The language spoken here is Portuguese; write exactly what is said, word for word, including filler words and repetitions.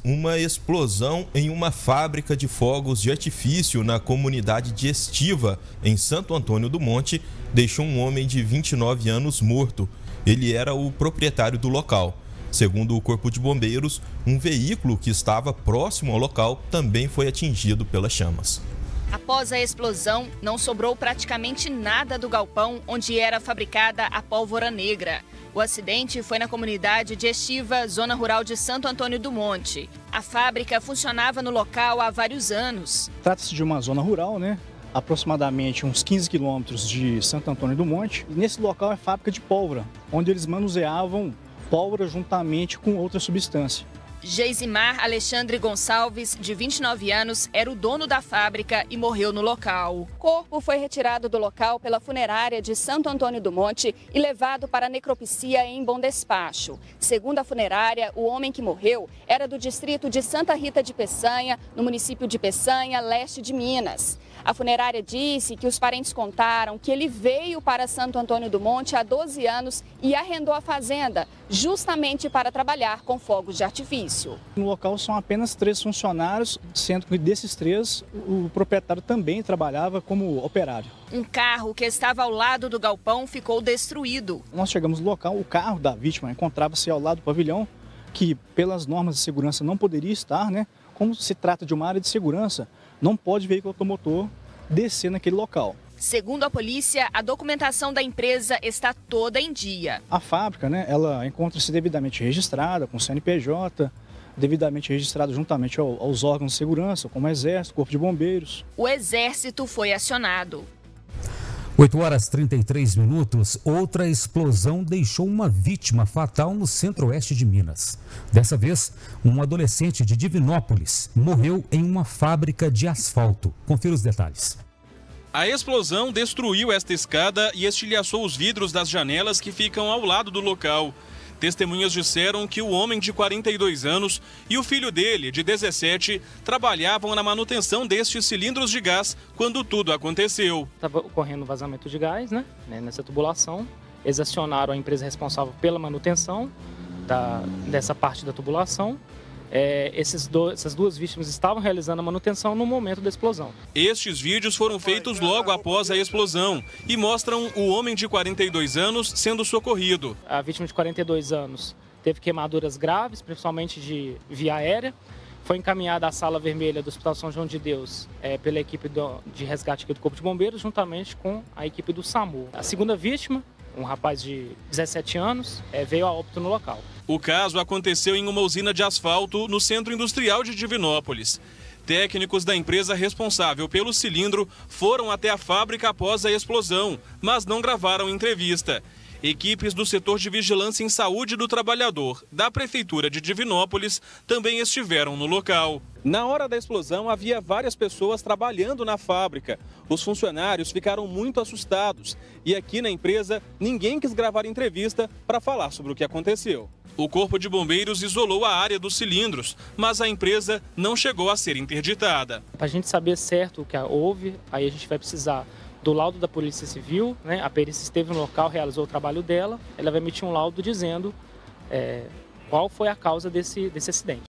Uma explosão em uma fábrica de fogos de artifício na comunidade de Estiva, em Santo Antônio do Monte, deixou um homem de vinte e nove anos morto. Ele era o proprietário do local. Segundo o Corpo de Bombeiros, um veículo que estava próximo ao local também foi atingido pelas chamas. Após a explosão, não sobrou praticamente nada do galpão onde era fabricada a pólvora negra. O acidente foi na comunidade de Estiva, zona rural de Santo Antônio do Monte. A fábrica funcionava no local há vários anos. Trata-se de uma zona rural, né? Aproximadamente uns quinze quilômetros de Santo Antônio do Monte. E nesse local é fábrica de pólvora, onde eles manuseavam pólvora juntamente com outra substância. Geisimar Alexandre Gonçalves, de vinte e nove anos, era o dono da fábrica e morreu no local. O corpo foi retirado do local pela funerária de Santo Antônio do Monte e levado para a necropsia em Bom Despacho. Segundo a funerária, o homem que morreu era do distrito de Santa Rita de Peçanha, no município de Peçanha, leste de Minas. A funerária disse que os parentes contaram que ele veio para Santo Antônio do Monte há doze anos e arrendou a fazenda, justamente para trabalhar com fogos de artifício. No local são apenas três funcionários, sendo que desses três, o proprietário também trabalhava como operário. Um carro que estava ao lado do galpão ficou destruído. Nós chegamos no local, o carro da vítima encontrava-se ao lado do pavilhão, que pelas normas de segurança não poderia estar, né? Como se trata de uma área de segurança, não pode veículo automotor descer naquele local. Segundo a polícia, a documentação da empresa está toda em dia. A fábrica, né, ela encontra-se devidamente registrada com o C N P J, devidamente registrada juntamente aos órgãos de segurança, como o Exército, Corpo de Bombeiros. O Exército foi acionado. oito horas e trinta e três minutos, outra explosão deixou uma vítima fatal no centro-oeste de Minas. Dessa vez, um adolescente de Divinópolis morreu em uma fábrica de asfalto. Confira os detalhes. A explosão destruiu esta escada e estilhaçou os vidros das janelas que ficam ao lado do local. Testemunhas disseram que o homem de quarenta e dois anos e o filho dele, de dezessete, trabalhavam na manutenção destes cilindros de gás quando tudo aconteceu. Estava ocorrendo vazamento de gás, né, nessa tubulação. Eles acionaram a empresa responsável pela manutenção da, dessa parte da tubulação. É, esses do, essas duas vítimas estavam realizando a manutenção no momento da explosão. Estes vídeos foram feitos logo após a explosão e mostram o homem de quarenta e dois anos sendo socorrido. A vítima de quarenta e dois anos teve queimaduras graves, principalmente de via aérea. Foi encaminhada à sala vermelha do Hospital São João de Deus é, pela equipe do, de resgate aqui do Corpo de Bombeiros, juntamente com a equipe do SAMU. A segunda vítima, um rapaz de dezessete anos, é, veio a óbito no local. O caso aconteceu em uma usina de asfalto no centro industrial de Divinópolis. Técnicos da empresa responsável pelo cilindro foram até a fábrica após a explosão, mas não gravaram entrevista. Equipes do setor de vigilância em saúde do trabalhador da Prefeitura de Divinópolis também estiveram no local. Na hora da explosão, havia várias pessoas trabalhando na fábrica. Os funcionários ficaram muito assustados e aqui na empresa ninguém quis gravar entrevista para falar sobre o que aconteceu. O Corpo de Bombeiros isolou a área dos cilindros, mas a empresa não chegou a ser interditada. Para a gente saber certo o que houve, aí a gente vai precisar do laudo da Polícia Civil, né? A perícia esteve no local, realizou o trabalho dela, ela vai emitir um laudo dizendo é, qual foi a causa desse, desse acidente.